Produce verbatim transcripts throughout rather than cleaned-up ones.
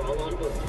all on board.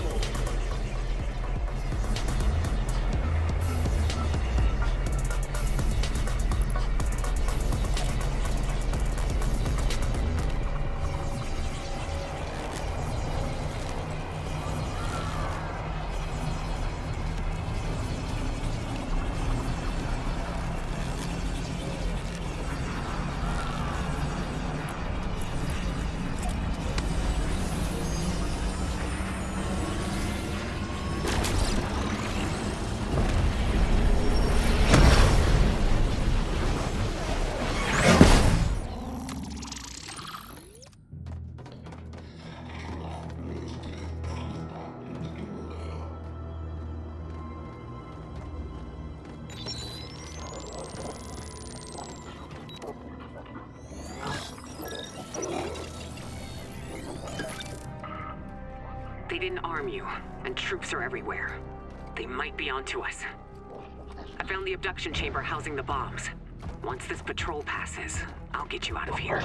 They didn't arm you, and troops are everywhere. They might be onto us. I found the abduction chamber housing the bombs. Once this patrol passes, I'll get you out of here.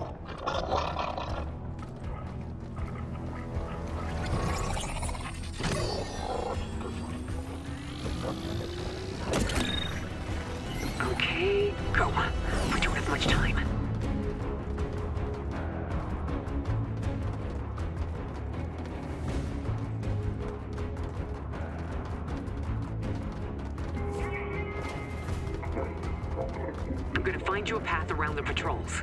Okay, go. We don't have much time. I'm gonna find you a path around the patrols.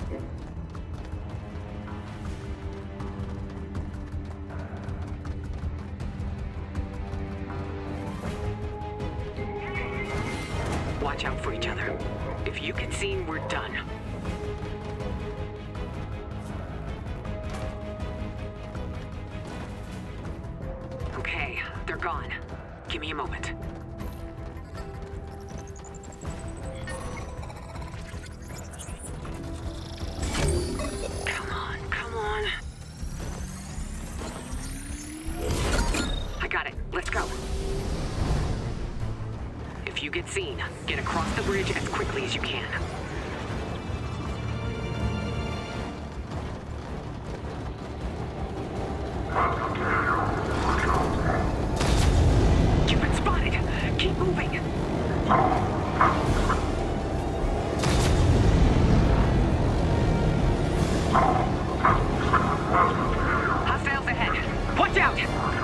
Watch out for each other. If you get seen, we're done. Okay, they're gone. Give me a moment. Come on, come on. I got it. Let's go. If you get seen, get across the bridge as quickly as you can. You've been spotted. Keep moving. Hostiles ahead. Watch out!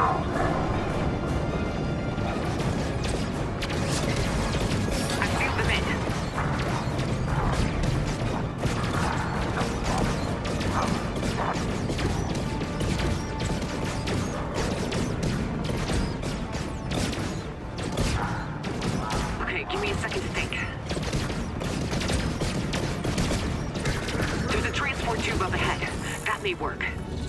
Okay, give me a second to think. There's a transport tube up ahead. That may work.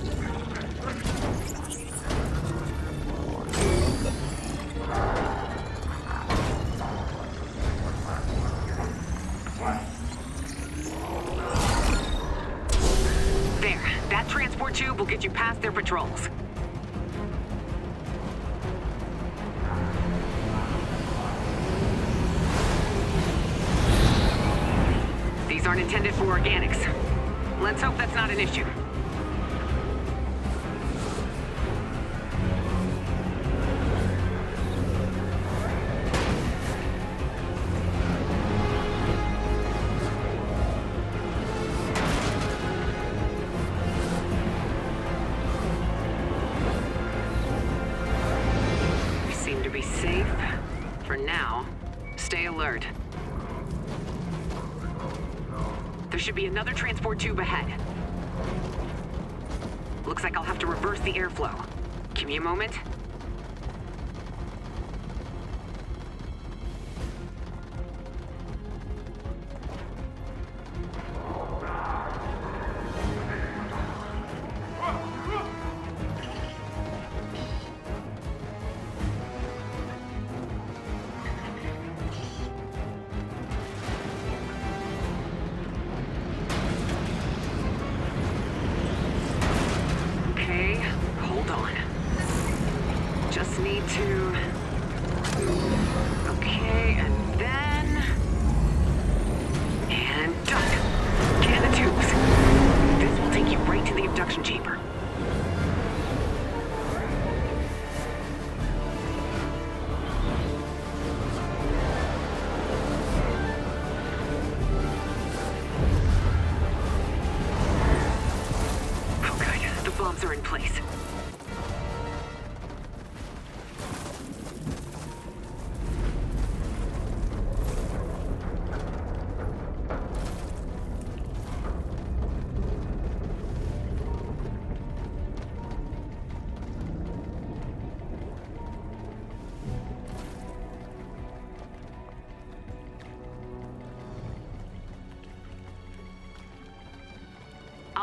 There, that transport tube will get you past their patrols. These aren't intended for organics. Let's hope that's not an issue. We seem to be safe. For now, stay alert. There should be another transport tube ahead. Looks like I'll have to reverse the airflow. Give me a moment.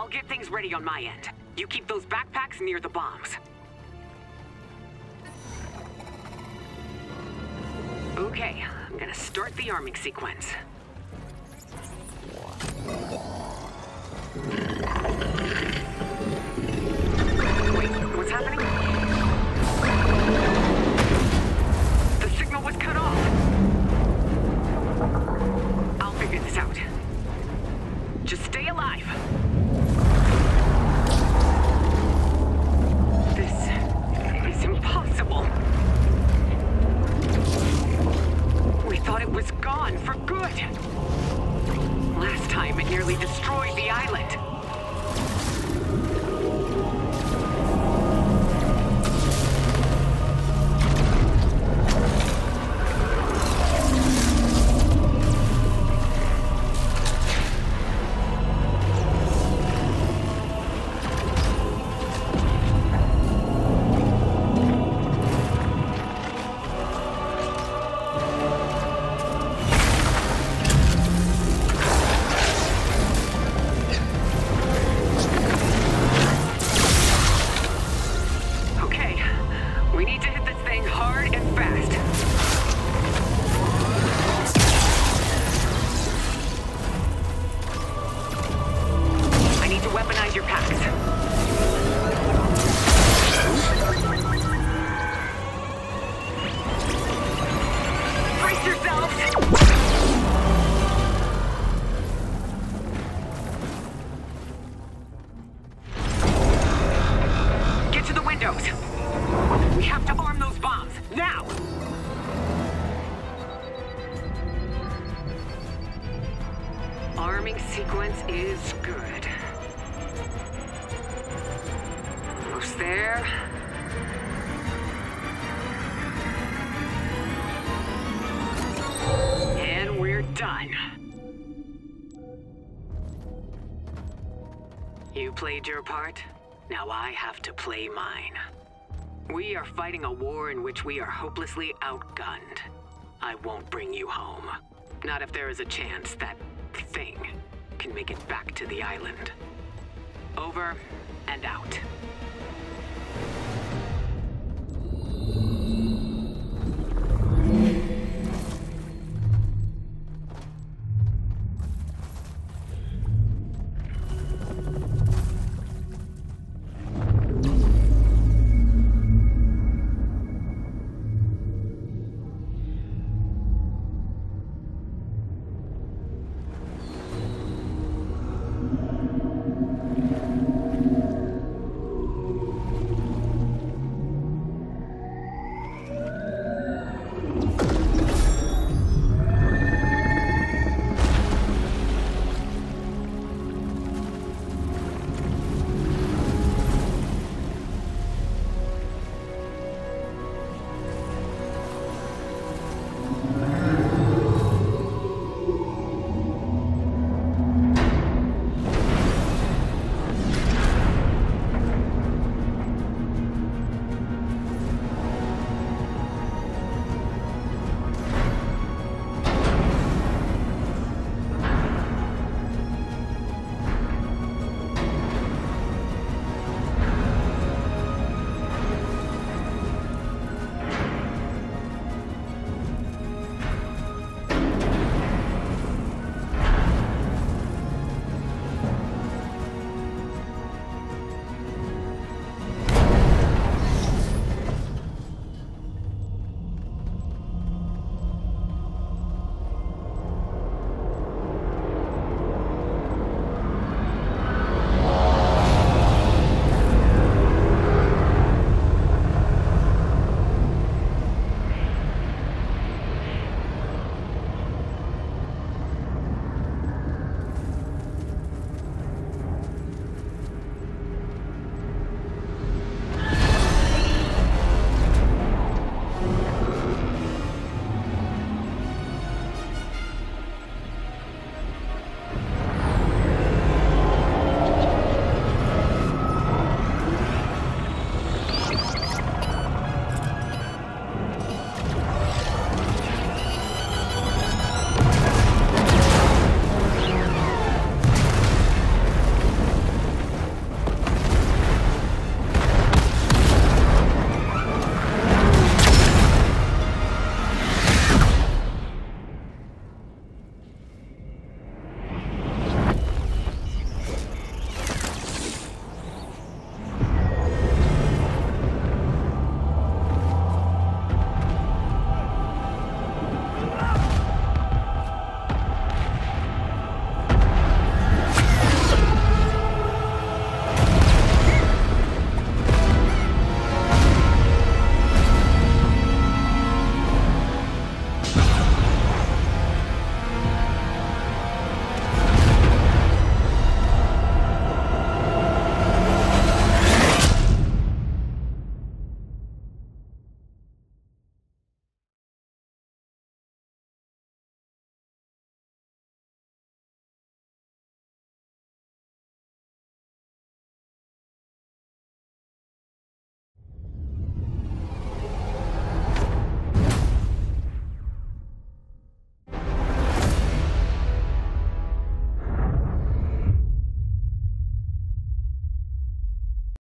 I'll get things ready on my end. You keep those backpacks near the bombs. Okay, I'm gonna start the arming sequence. Wait, what's happening? The signal was cut off. I'll figure this out. Just stay alive. This is impossible. We thought it was gone for good. Last time it nearly destroyed the island. We have to arm those bombs, now! Arming sequence is good. Almost there. And we're done. You played your part. Now I have to play mine. We are fighting a war in which we are hopelessly outgunned. I won't bring you home. Not if there is a chance that thing can make it back to the island. Over and out.